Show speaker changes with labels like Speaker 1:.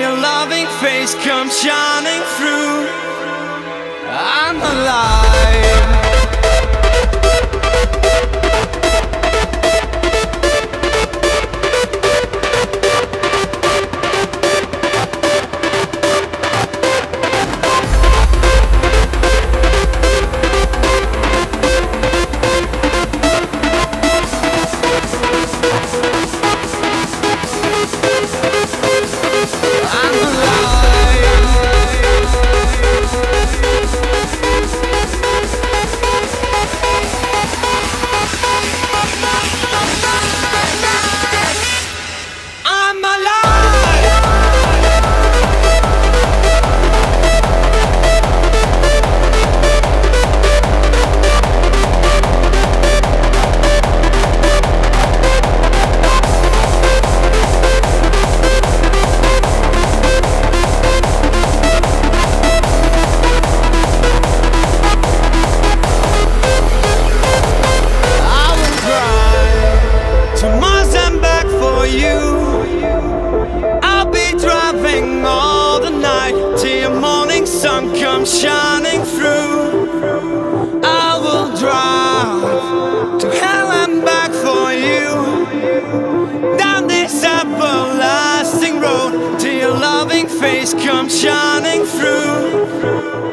Speaker 1: your loving face comes shining through. I'm alive. Sun comes shining through. I will drive to hell and back for you, down this everlasting road till your loving face comes shining through.